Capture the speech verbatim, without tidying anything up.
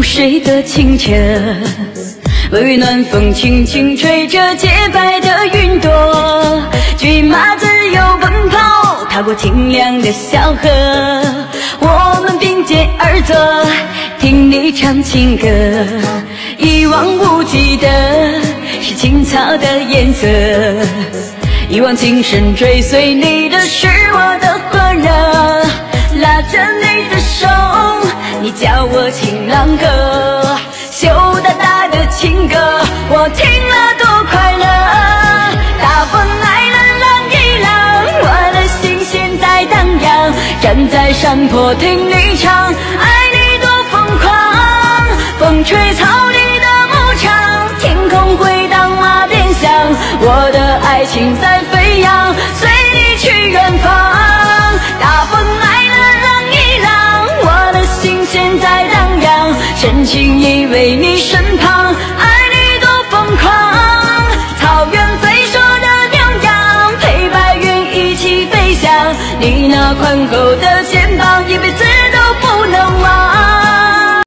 水的清澈，微微暖风轻轻吹着洁白的云朵，骏马自由奔跑，踏过清凉的小河，我们并肩而坐，听你唱情歌。一望无际的是青草的颜色，一往情深追随你的是我的火热，拉着你的手，你教我情郎歌，羞答答的情歌，我听了多快乐。大风来了，浪一浪，我的心弦在荡漾，站在山坡听你唱，爱你多疯狂。风吹草绿的牧场，天空回荡马鞭响，我的爱情在飞扬，随你去远方。大风来了，浪一浪，我的心弦在荡漾，深情依偎你身旁，爱你多疯狂。草原飞说的牛羊，陪白云一起飞翔，你那宽厚的肩膀，一辈子都不能忘。